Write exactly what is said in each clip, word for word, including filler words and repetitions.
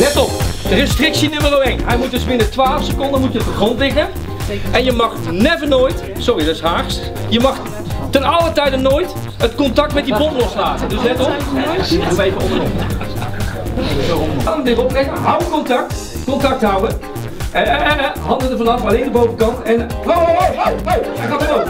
Let op, restrictie nummer één. Hij moet dus binnen twaalf seconden moet je op de grond liggen. En je mag never nooit, sorry dat is Haags, je mag ten alle tijde nooit het contact met die bom loslaten. Dus let op, doe even onderop. Handen dit opleggen, hou contact, contact houden. Eh, eh, eh, handen er vanaf, alleen de bovenkant. En oh, oh, oh, oh, hij gaat erop.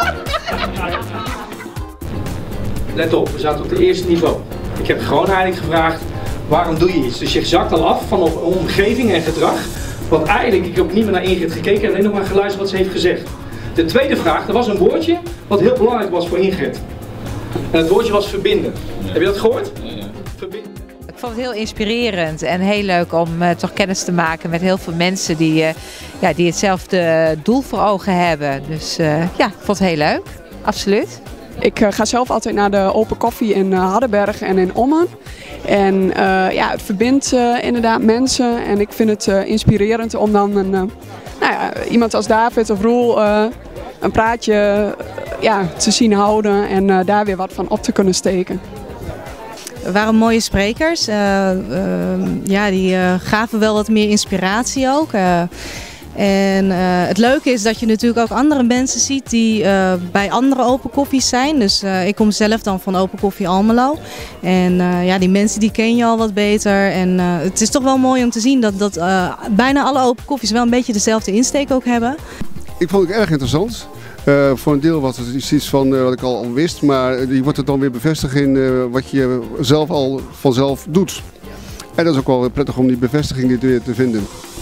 Let op, we zaten op het eerste niveau. Ik heb gewoon eigenlijk gevraagd, waarom doe je iets? Dus je zakt al af van omgeving en gedrag. Want eigenlijk, ik heb niet meer naar Ingrid gekeken, alleen nog maar geluisterd wat ze heeft gezegd. De tweede vraag, er was een woordje wat heel belangrijk was voor Ingrid. En het woordje was verbinden. Ja. Heb je dat gehoord? Ja, ja. Verbinden. Ik vond het heel inspirerend en heel leuk om uh, toch kennis te maken met heel veel mensen die, uh, ja, die hetzelfde doel voor ogen hebben. Dus uh, ja, ik vond het heel leuk. Absoluut. Ik uh, ga zelf altijd naar de Open Koffie in uh, Hardenberg en in Ommen. En uh, ja, het verbindt uh, inderdaad mensen en ik vind het uh, inspirerend om dan een, uh, nou ja, iemand als David of Roel uh, een praatje uh, ja, te zien houden en uh, daar weer wat van op te kunnen steken. Er waren mooie sprekers, uh, uh, ja, die uh, gaven wel wat meer inspiratie ook. Uh, En uh, het leuke is dat je natuurlijk ook andere mensen ziet die uh, bij andere Open Koffies zijn. Dus uh, ik kom zelf dan van Open Koffie Almelo. En uh, ja, die mensen die ken je al wat beter. En uh, het is toch wel mooi om te zien dat, dat uh, bijna alle Open Koffies wel een beetje dezelfde insteek ook hebben. Ik vond het erg interessant. Uh, voor een deel was het iets van uh, wat ik al, al wist, maar je wordt het dan weer bevestigd in uh, wat je zelf al vanzelf doet. En dat is ook wel prettig om die bevestiging weer te vinden.